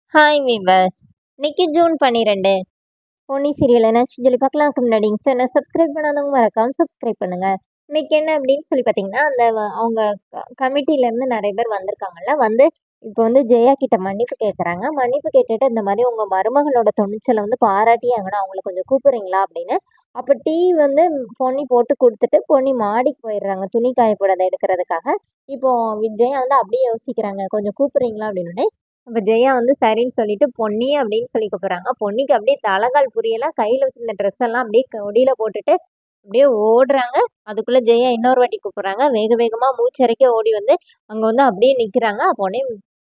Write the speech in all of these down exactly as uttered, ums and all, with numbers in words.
Hi viewers. இன்னைக்கு June பன்னிரண்டு. Ponni serial என்னாச்சுன்னு சொல்லி பார்க்கலாம்க்கு முன்னாடி சேனல் சப்ஸ்கிரைப் பண்ணாதவங்க மறக்காம சப்ஸ்கிரைப் பண்ணுங்க. இன்னைக்கு என்ன அப்படின்னு சொல்லி பார்த்தீங்கன்னா, அந்த வ- அவங்க கமிட்டில இருந்து நிறைய பேர் வந்திருக்காங்கல்ல, வந்து இப்போ வந்து ஜெயா கிட்ட மன்னிப்பு கேட்குறாங்க. மன்னிப்பு கேட்டுட்டு இந்த மாதிரி உங்க மருமகளோட துணிச்சலை வந்து பாராட்டியாங்கன்னா அவங்கள கொஞ்சம் கூப்பிடுறீங்களா அப்படின்னு. அப்போ டீ வந்து பொன்னி போட்டு கொடுத்துட்டு பொன்னி மாடிக்கு போயிடுறாங்க துணி காய போடாத எடுக்கிறதுக்காக. இப்போ வி- ஜெயா வந்து அப்படியே யோசிக்கிறாங்க, கொஞ்சம் கூப்பிடுறீங்களா அப்படின்னு. அப்ப ஜெயா வந்து சரின்னு சொல்லிட்டு பொன்னி அப்படின்னு சொல்லி கூப்பிடுறாங்க. பொன்னிக்கு அப்படியே தலகால் புரியலாம், கையில வச்சிருந்த ட்ரெஸ் எல்லாம் அப்படியே கொடியில போட்டுட்டு அப்படியே ஓடுறாங்க. அதுக்குள்ள ஜெயா இன்னொரு வாட்டி கூப்பிடுறாங்க. வேக வேகமா மூச்சரைக்க ஓடி வந்து அங்க வந்து அப்படியே நிக்கிறாங்க. அப்ப உடனே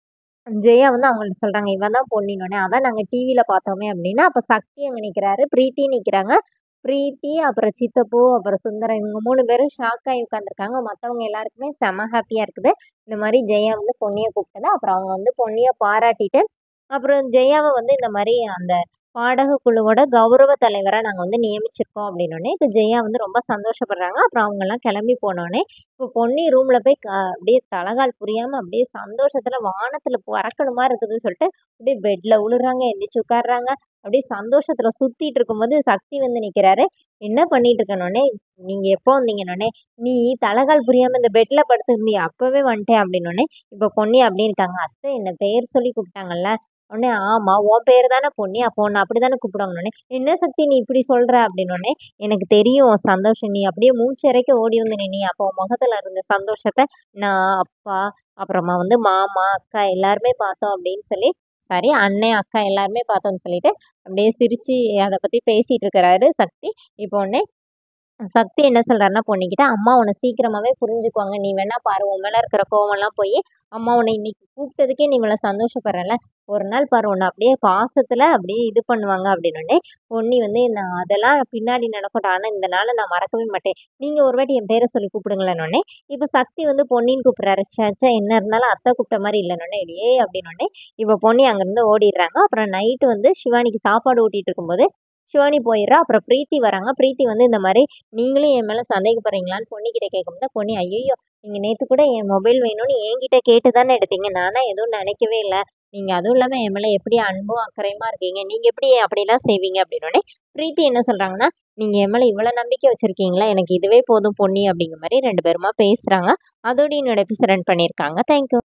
ஜெயா வந்து அவங்கள்ட்ட சொல்றாங்க, இவன் தான் பொன்னின்னொடனே, அதான் நாங்க டிவில பார்த்தோமே அப்படின்னா, அப்ப சக்தி அங்க நிக்கிறாரு, பிரீத்தி நிக்கிறாங்க. பிரீத்தி, அப்புறம் சித்தப்பு, அப்புறம் சுந்தரம் இவங்க மூணு பேரும் ஷாக் ஆகி உட்காந்துருக்காங்க. மத்தவங்க எல்லாருக்குமே செம ஹாப்பியா இருக்குது. இந்த மாதிரி ஜெயா வந்து பொன்னிய கூப்பிட்டது. அப்புறம் அவங்க வந்து பொன்னிய பாராட்டிட்டு, அப்புறம் ஜெயாவ வந்து இந்த மாரி அந்த பாடக குழுவோட கௌரவ தலைவரா நாங்க வந்து நியமிச்சிருக்கோம் அப்படின்னோனே, இப்ப ஜெயா வந்து ரொம்ப சந்தோஷப்படுறாங்க. அப்புறம் அவங்கலாம் கிளம்பி போனோனே, இப்போ பொன்னி ரூம்ல போய் க அப்படியே தலகால் புரியாம அப்படியே சந்தோஷத்துல வானத்துல பறக்கணுமா இருக்குதுன்னு சொல்லிட்டு அப்படியே பெட்ல உழுறாங்க, எந்திரிச்சு உட்கார்றாங்க. அப்படியே சந்தோஷத்துல சுத்திட்டு இருக்கும்போது சக்தி வந்து நிக்கிறாரு. என்ன பண்ணிட்டு இருக்கனோனே, நீங்க எப்போ வந்தீங்கன்னோனே, நீ தலகால் புரியாம இந்த பெட்ல படுத்திருந்தியே அப்பவே வந்துட்டேன் அப்படின்னோனே, இப்போ பொன்னி அப்படி இருக்காங்க. அத்தை என்ன பெயர் சொல்லி கூப்பிட்டாங்கல்ல. உடனே ஆமா உன் பேரு தானே பொன்னி, அப்போ உன்னை அப்படிதானே கூப்பிடுவாங்கன்னோனே, என்ன சக்தி நீ இப்படி சொல்ற அப்படின்னோடனே, எனக்கு தெரியும் உன் சந்தோஷம், நீ அப்படியே மூச்சரைக்க ஓடி வந்து நின்னி அப்போ உன் முகத்துல இருந்த சந்தோஷத்தை நான் அப்பா அப்புறமா வந்து மாமா அக்கா எல்லாருமே பார்த்தோம் அப்படின்னு சொல்லி, சரி அண்ணன் அக்கா எல்லாருமே பார்த்தோம்னு சொல்லிட்டு அப்படியே சிரிச்சு அதை பத்தி பேசிட்டு இருக்கிறாரு சக்தி. இப்போ உடனே சக்தி என்ன சொல்றாருன்னா பொண்ணுகிட்ட, அம்மா உன்னை சீக்கிரமாவே புரிஞ்சுக்குவாங்க, நீ வேணா பாரு உன் மேல இருக்கிற கோவம்லாம் போய் அம்மா உன்னை இன்னைக்கு கூப்பிட்டதுக்கே நீ இவ்வளவு சந்தோஷப்படுறல, ஒரு நாள் பாரு உன்னை அப்படியே பாசத்துல அப்படியே இது பண்ணுவாங்க அப்படின்னு. பொன்னி வந்து நான் அதெல்லாம் பின்னாடி நடக்கட்டும், ஆனா இந்த நாளை நான் மறக்கவே மாட்டேன், நீங்க ஒரு வாட்டி என் பேரை சொல்லி கூப்பிடுங்களேன்னொடனே, இப்ப சக்தி வந்து பொன்னின்னு கூப்பிடுறாரு. சேச்சா என்ன இருந்தாலும் அத்தை கூப்பிட்ட மாதிரி இல்லைன்னொடனே, ஏ அப்படின்னொடனே இப்ப பொன்னி அங்கிருந்து ஓடிடுறாங்க. அப்புறம் நைட்டு வந்து சிவானிக்கு சாப்பாடு ஊட்டிட்டு இருக்கும்போது சிவானி போயிடுறா. அப்புறம் பிரீத்தி வராங்க. பிரீத்தி வந்து இந்த மாதிரி நீங்களும் என் மேல சந்தேகப்படுறீங்களான்னு பொன்னிக்கிட்ட கேட்கும்போது, பொன்னி ஐயையோ நீங்க நேத்து கூட என் மொபைல் வேணும்னு என்கிட்ட கேட்டு தானே எடுத்தீங்க, நானா எதுவும் நினைக்கவே இல்லை, நீங்க அதுவும் இல்லாம என் மேல எப்படி அன்பும் அக்கறையுமா இருக்கீங்க, நீங்க எப்படி அப்படிலாம் செய்வீங்க அப்படின்னோடனே, பிரீத்தி என்ன சொல்றாங்கன்னா, நீங்க என் மேல இவ்வளவு நம்பிக்கை வச்சிருக்கீங்களா, எனக்கு இதுவே போதும் பொன்னி அப்படிங்கிற மாதிரி ரெண்டு பேருமா பேசுறாங்க. அதோட என்னோட எபிசோட் ரன் பண்ணியிருக்காங்க. தேங்க்யூ.